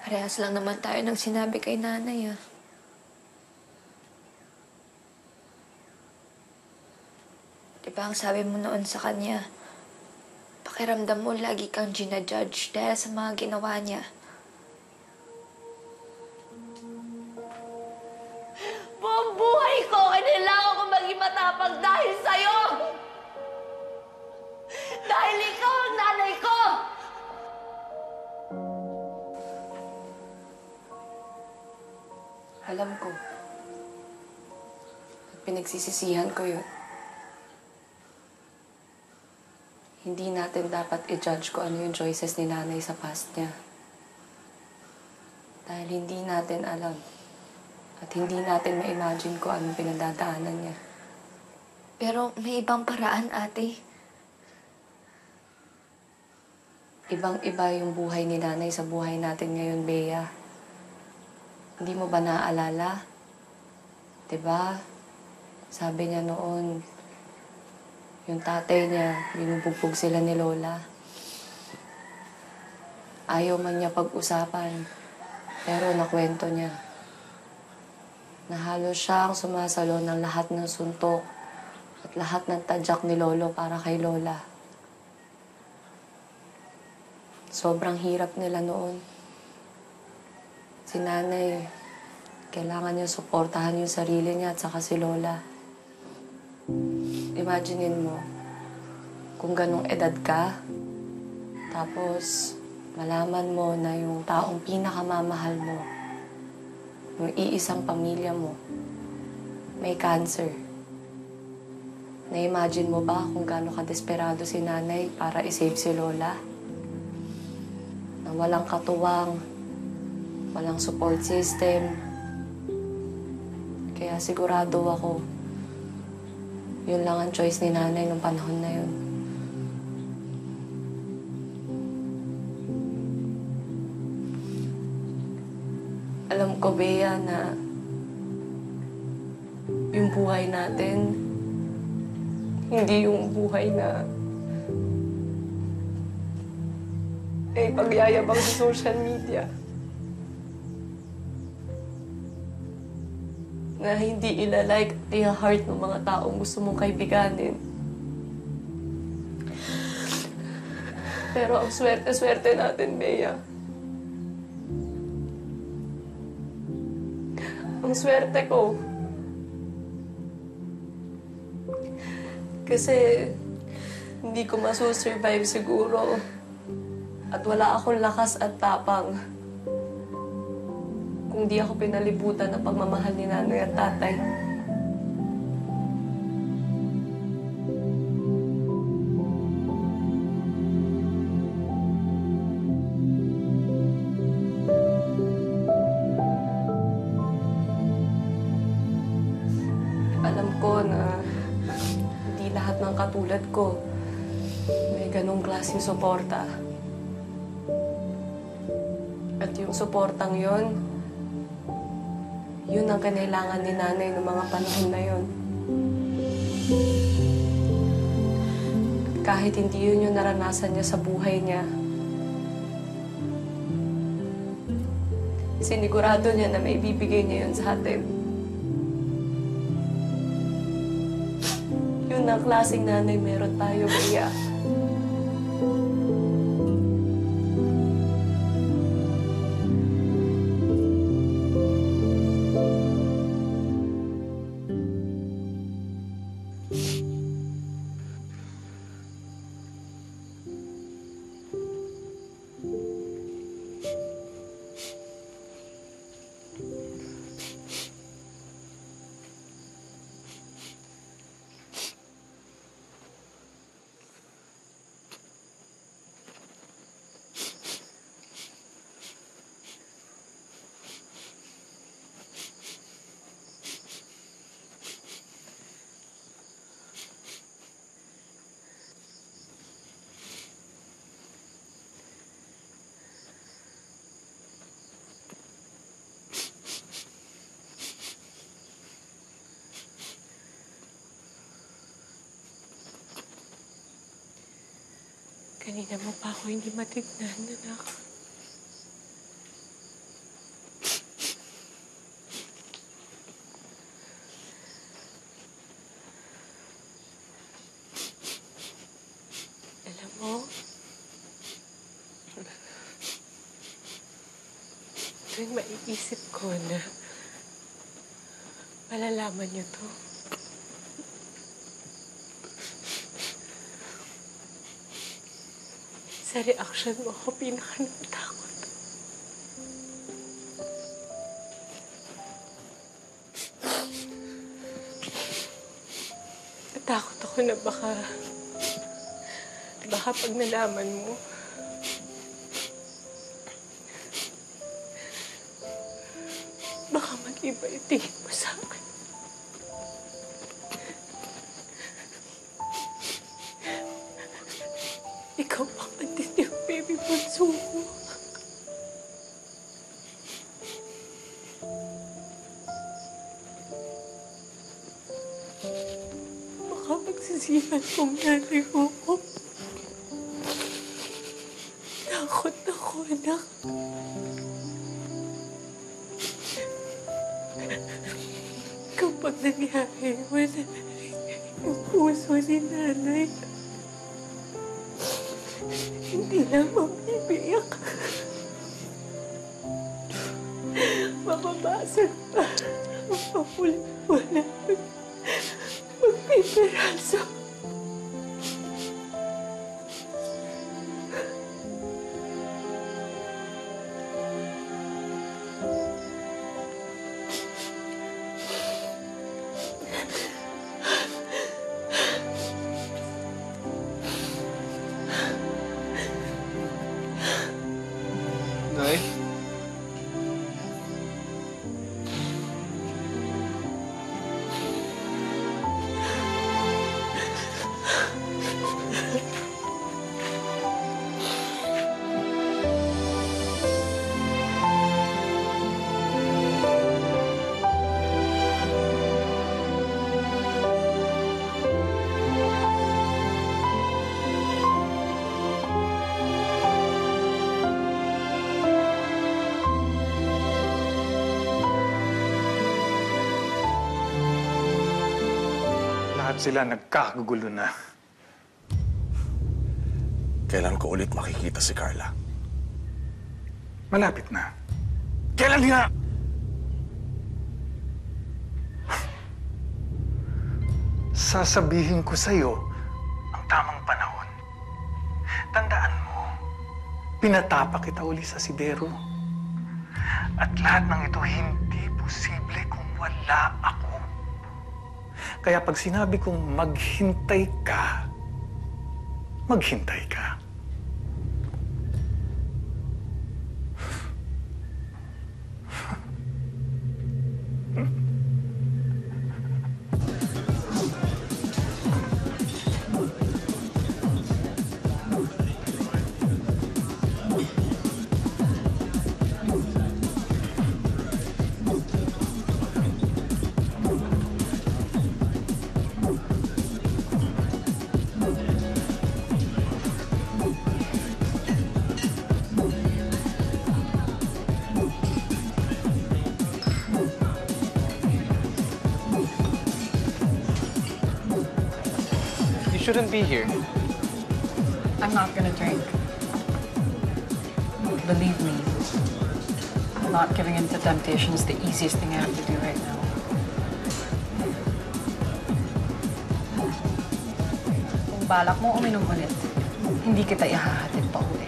Parehas lang naman tayo ng sinabi kay nanay, ah. Di ba ang sabi mo noon sa kanya, pakiramdam mo lagi kang ginajudge dahil sa mga ginawa niya. Buong buhay ko, kailangan ko maging matapang dahil sa'yo! Dahil ikaw ang nanay ko! Alam ko. At pinagsisisihan ko yun. Hindi natin dapat i-judge kung ano yung choices ni nanay sa past niya. Dahil hindi natin alam. At hindi natin ma-imagine kung anong pinagdadaanan niya. Pero may ibang paraan, ate. Ibang-iba yung buhay ni nanay sa buhay natin ngayon, Bea. Hindi mo ba naaalala? Diba? Sabi niya noon, yung tatay niya, binubugbog sila ni Lola. Ayaw man niya pag-usapan, pero nakwento niya. Na halos siyang sumasalo ng lahat ng suntok at lahat ng tadyak ni Lolo para kay Lola. Sobrang hirap nila noon. Si nanay, kailangan niya suportahan yung sarili niya at saka si Lola. Imaginein mo, kung ganong edad ka, tapos malaman mo na yung taong pinakamamahal mo, yung iisang pamilya mo, may cancer. Na-imagine mo ba kung gaano ka-desperado si nanay para isave si Lola? Na walang katuwang, walang support system. Kaya sigurado ako, yun lang ang choice ni nanay nung panahon na yun. Alam ko, Bea, na yung buhay natin, hindi yung buhay na ay pagyayabang sa social media. Na hindi ilalike at i-heart ng mga taong gusto mong kaibiganin. Pero ang swerte-swerte natin, Bea. Ang swerte ko. Kasi hindi ko masusurvive siguro. At wala akong lakas at tapang kung di ako pinalibutan ng pagmamahal ni nanay at tatay. Alam ko na hindi lahat ng katulad ko may ganong klaseng suporta. At yung suportang yon, yun ang kinailangan ni nanay ng mga panahon na yun. At kahit hindi yun yung naranasan niya sa buhay niya, sinigurado niya na may ibibigay niya yun sa atin. Yun ang klaseng nanay meron tayo, Bea. Kanina mo pa ako hindi matignan, anak. tuwing maiisip ko na malalaman niyo to. Sa reaction mo ako pinaka-natatakot. Natakot ako na baka pag nalaman mo, baka mag-iba yung tingin mo sa akin. Ikaw pa man din yung baby bunso ko. Baka magsisihan kong nanay mo ko. Takot ako, anak. Kapag nangyari, wala na rin yung puso ni nanay. Hindi na mabibiyak. Mababasag pa. Mapulit-wala. Magpipiraso. Nay? Lahat sila nagkakagulo na. Kailan ko ulit makikita si Carla? Malapit na. Kailan nga? Sasabihin ko sa'yo ang tamang panahon. Tandaan mo, pinatapa kita uli sa sidero. At lahat ng ito hindi posible kung wala ako. Kaya pag sinabi kong maghintay ka, maghintay ka. You shouldn't be here. I'm not gonna drink. Believe me, not giving in to temptation is the easiest thing I have to do right now. Kung balak mo uminom ulit, hindi kita ihahatid pa uwi.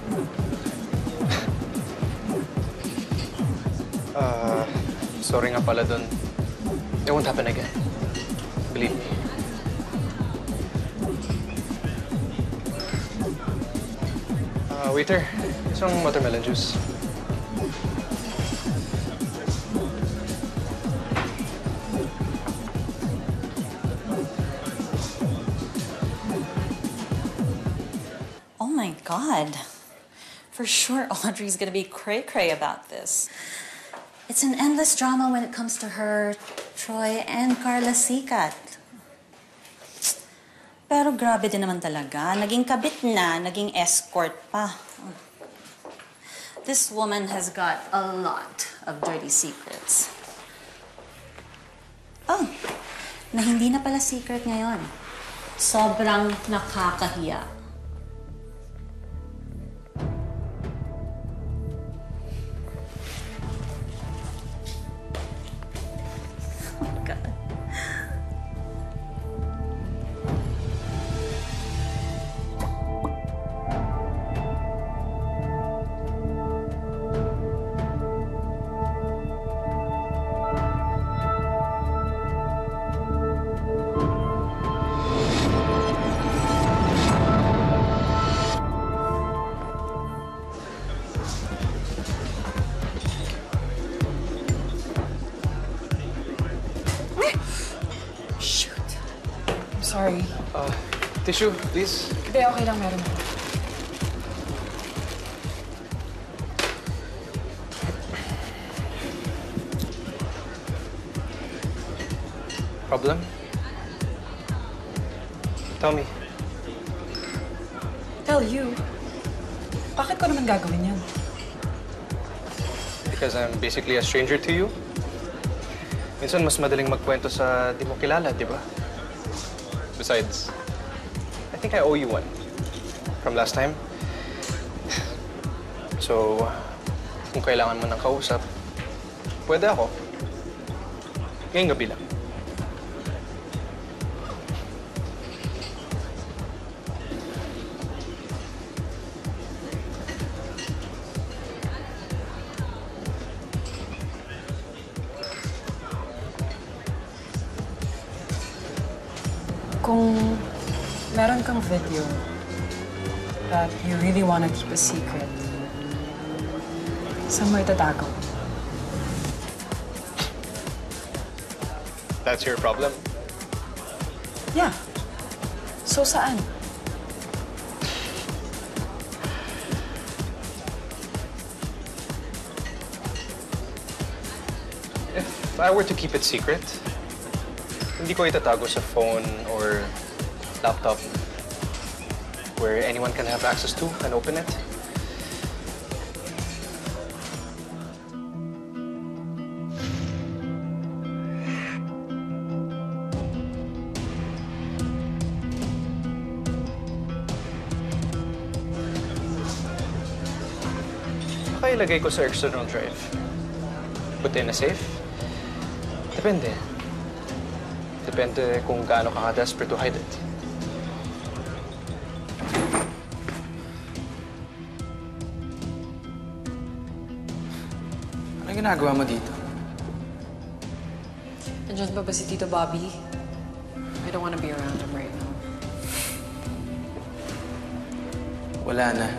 Sorry nga pala dun. It won't happen again. Believe me. Waiter, isang watermelon juice. Oh my God. For sure, Audrey's gonna be cray-cray about this. It's an endless drama when it comes to her, Troy, and Carla Sikat. Pero grabe din naman talaga. Naging kabit na, naging escort pa. This woman has got a lot of dirty secrets. Oh, na hindi na pala secret ngayon. Sobrang nakakahiya. Tissue, please. Hindi, okay lang. Meron ako. Problem? Tell me. Tell you. Bakit ko naman gagawin yan? Because I'm basically a stranger to you? Minsan mas madaling magkwento sa di mo kilala, di ba? Besides, I think I owe you one. From last time. So, kung kailangan mo ng kausap, pwede ako. Ngayong gabi lang. Kung meron kang video that you really want to keep a secret, saan mo itatago? That's your problem? Yeah. So saan? If I were to keep it secret, hindi ko itatago sa phone or laptop where anyone can have access to and open it. Baka ilagay ko sa external drive. Put in a safe? Depende. Depende kung gaano ka desperate to hide it. Ano ginagawa mo dito? Nandiyan ba si Tito Bobby? I don't want to be around him right now. Wala na.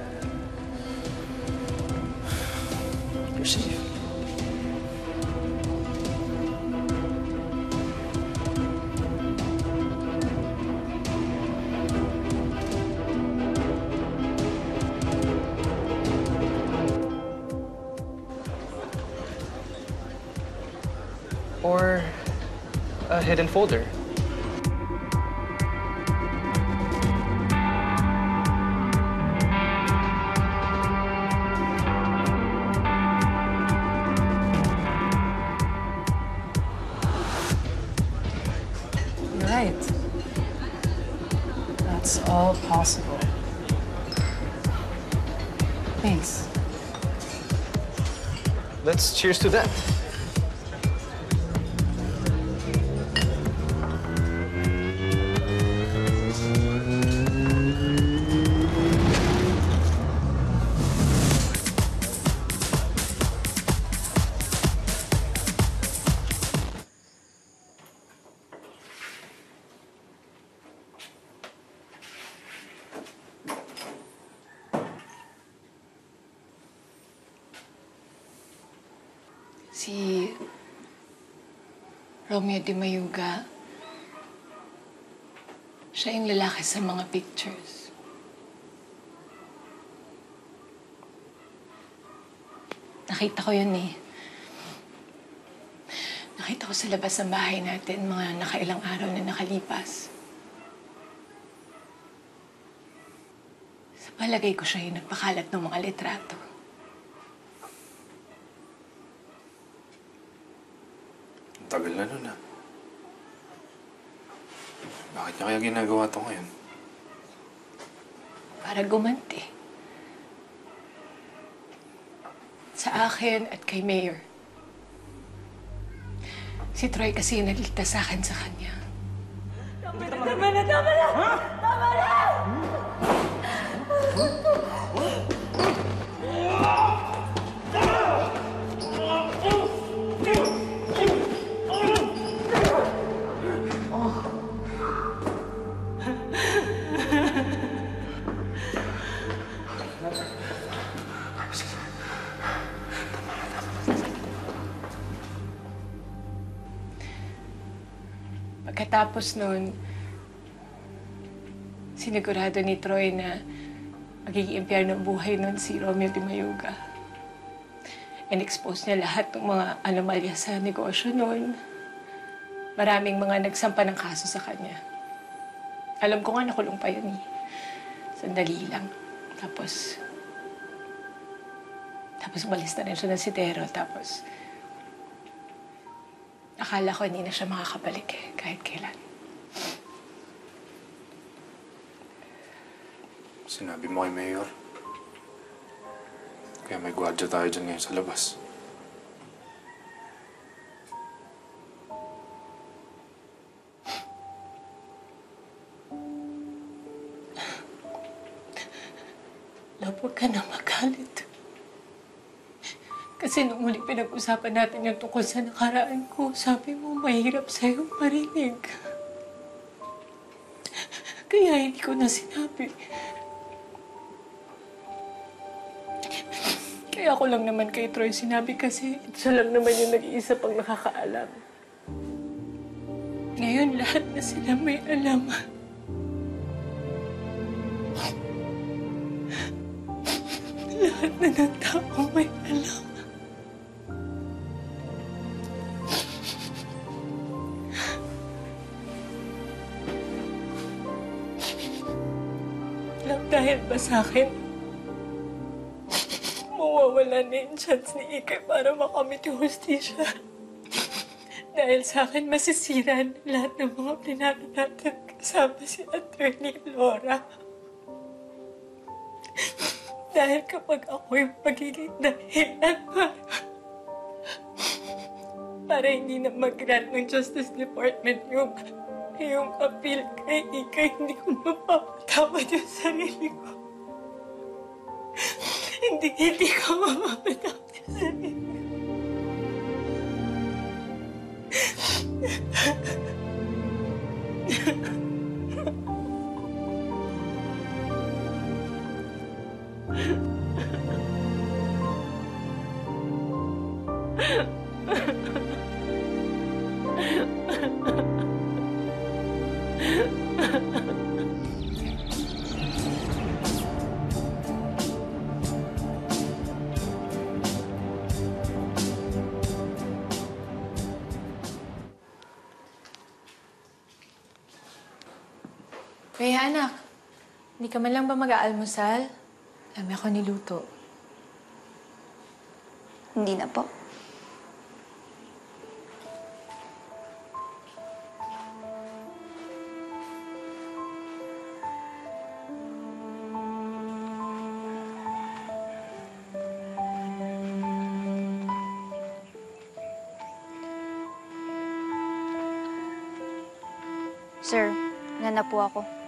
You're safe. Or a hidden folder. You're right. That's all possible. Thanks. Let's cheers to that. Si Romeo de Mayuga, siya yung lalaki sa mga pictures. Nakita ko yun eh. Nakita ko sa labas ng bahay natin mga nakailang araw na nakalipas. Sa palagay ko siya yung nagpakalat ng mga litrato. Tagal na nun, ah. Bakit niya kaya ginagawa to ngayon? Para gumanti. Sa akin at kay Mayor. Si Troy kasi yung nagligtas sa akin sa kanya. Tama na! Pagkatapos nun, sinigurado ni Troy na magiging impyerno ang buhay nun si Romeo Di Mayuga. In-expose niya lahat ng mga anomalya sa negosyo nun. Maraming mga nagsampa ng kaso sa kanya. Alam ko nga nakulong pa yun eh. Sandali lang. Tapos umalis na rin siya ng sidero. Tapos, akala ko hindi na siya makakabalik eh, kahit kailan. Sinabi mo kay Mayor. Kaya may gwadya tayo dyan ngayon sa labas. Love, huwag ka na magalit. Kasi nung muli pinag-usapan natin yung tungkol sa nakaraan ko, sabi mo mahirap sa'yo marinig. Kaya hindi ko na sinabi. Kaya ako lang naman kay Troy sinabi kasi siya lang naman yung nag-iisa pang nakakaalam. Ngayon lahat na sila may alam. Lahat na ng tao may alam. Lang dahil ba sa akin, mawawala na yung chance ni Ikay para makamit yung hustisya. Dahil sa akin, masisira na lahat ng mga plano natin kasama si Attorney Laura. Dahil kapag ako yung magiging dahilan para hindi na mag-grant ng Justice Department yung appeal kay Ikay, hindi ko mapapatawad yung sarili ko. Hindi ko mapapatawad yung sarili ko. May anak, hindi ka man lang ba mag-aalmusal? Dami ako niluto. Hindi na po. Sir, na po ako.